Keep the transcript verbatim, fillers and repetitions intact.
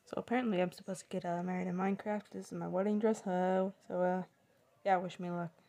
So apparently I'm supposed to get uh, married in Minecraft. This is my wedding dress. Hello. So uh, yeah, wish me luck.